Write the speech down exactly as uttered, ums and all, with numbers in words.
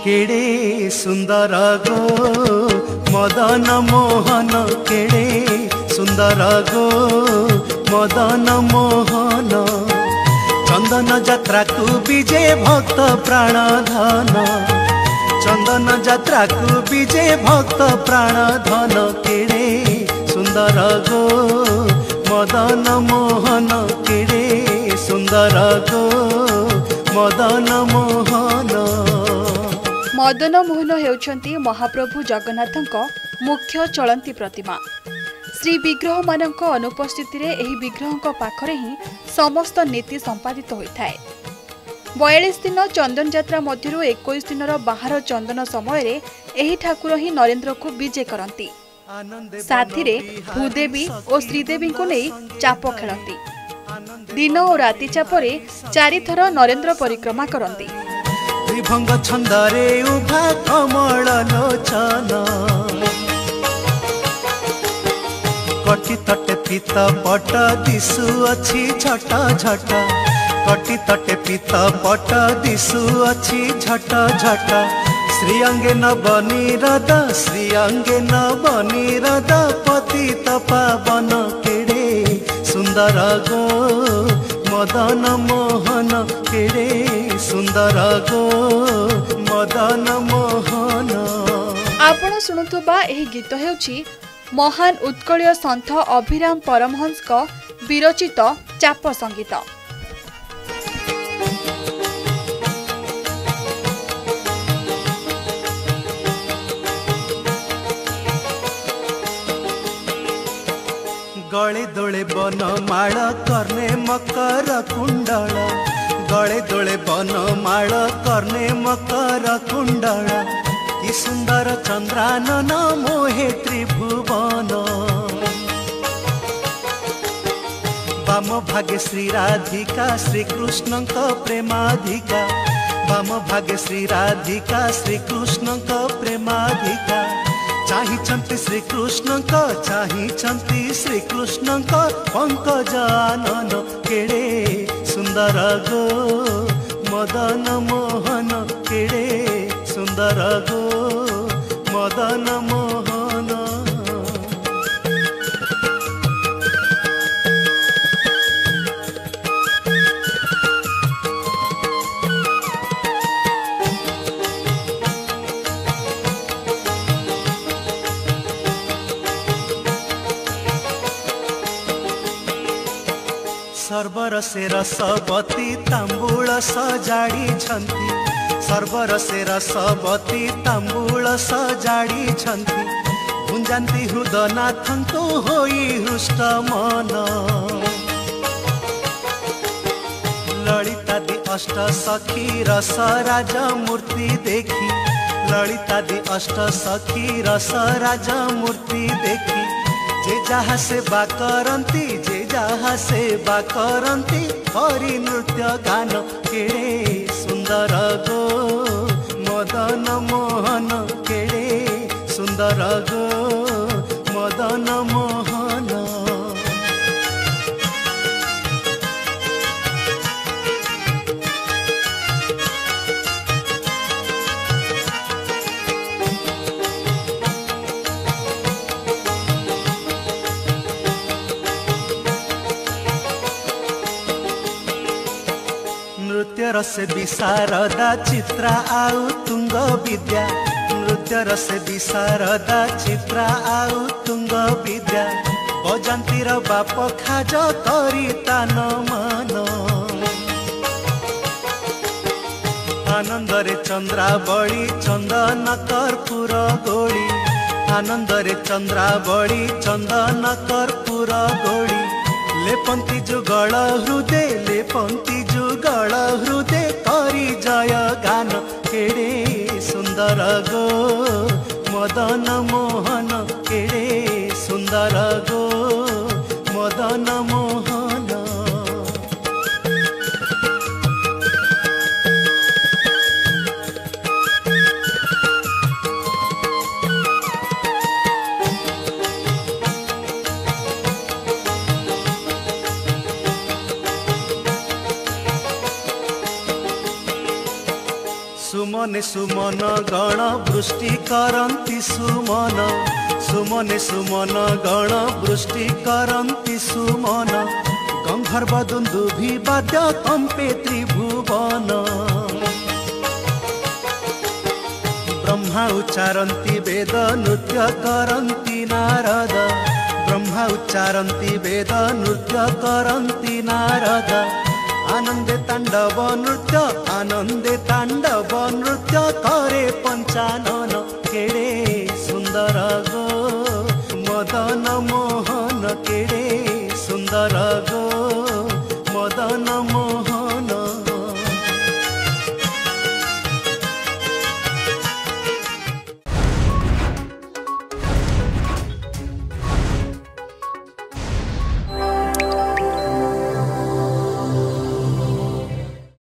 केड़े सुंदर गो मदन मोहन केड़े सुंदर गो मदन मोहन चंदन यात्रा को विजय भक्त प्राण धन चंदन यात्रा को विजय भक्त प्राण धन केड़े सुंदर गो मदन मोहन केड़े सुंदर गो मदन मोहन। मदन मोहन हेउछंती महाप्रभु जगन्नाथଙ୍କ मुख्य चलंती प्रतिमा। श्री विग्रह मानक अनुपस्थिति रे एही विग्रहଙ୍କ पाखरे ही समस्त नीति संपादित होइथाय। बयालीस दिन चंदन यात्रा मध्यरु इक्कीस दिन बाहर चंदन समय रे एही ठाकुर ही नरेंद्र को विजय करंती। साथी रे भूदेवी और श्रीदेवी को नहीं चाप खेलती। दिन और राति चापरे चारि थर नरेंद्र परिक्रमा करंती। त्रिभंग छंदरे उभा कमल लोचन कटी तटे पीत पट दिशु अछि झट झट कटी तटे पीत पट दिशु अछि झट झट श्री अंगे न बनी रद श्री अंगे न बनी रद पतित पावन केड़े सुंदर गो मदन मोहन केड़े सुंदर गो मदन मोहन। आपण शुणुथुबा एही गीत हेउछि महान उत्कलीय संत अभिराम परमहंस का विरचित चाप संगीत। गले दोले बन माळ कर्णे मकर कुंडल गले दोले बन माळ कर्णे मकर कुंडल कि सुंदर चंद्रानन मोहे त्रिभुवन वाम भागे श्री राधिका श्री कृष्ण प्रेमाधिका वाम भागे श्री राधिका श्री कृष्ण प्रेमाधिका चाहिंचंती श्री कृष्ण चाहिंचंती श्री कृष्ण पंकजानन केड़े सुंदर गो मदन मोहन केड़े सुंदर गो मदन मोहन। सर्वर से रसवती तांबूल सजाड़ी छंती सर्वर से रसवती तांबूल सजाड़ी छंती गुंजाती हृदनाथन तो होई हृष्ट मन ललितादि अष्ट सखी रस राजा मूर्ति देखी ललितादि अष्ट सखी रस राजा मूर्ति देखी जे जहा सेवा करंती जे जहा सेवा करंती हरि नृत्य गान केड़े सुंदर गो मदन मोहन केड़े सुंदर गो मदन मोहन। नृत्य रस विशारदा चित्रा आउ तुंग विद्या नृत्य रस विशारदा चित्रा आउ तुंग विद्या बजंतीर बाप खाज तरी तान मान आनंदरे चंद्रावली चंदन कर्पूर गोड़ी आनंदरे चंद्रावली चंदन कर्पूर गोड़ी लेपंती जुगल हृदय लेपंती जुगल हृदय करी जय गान केड़े सुंदर गो मदन मोहन केड़े सुंदर गो मदन मोहन। सुमने सुमन गण वृष्टि करन्ति सुमन सुमने सुमन गण वृष्टि करन्ति सुमन गंधर्व दुन्दुभि वाद्य कम्पे त्रिभुवन ब्रह्मा उच्चारन्ति वेद नृत्य करन्ति नारद ब्रह्मा उच्चारन्ति वेद नृत्य करन्ति नारद आनंदे तांडव नृत्य आनंदे तांडव नृत्य करे पंचानन केड़े सुंदर गो मदन मोहन केड़े सुंदर गो मदन मोहन।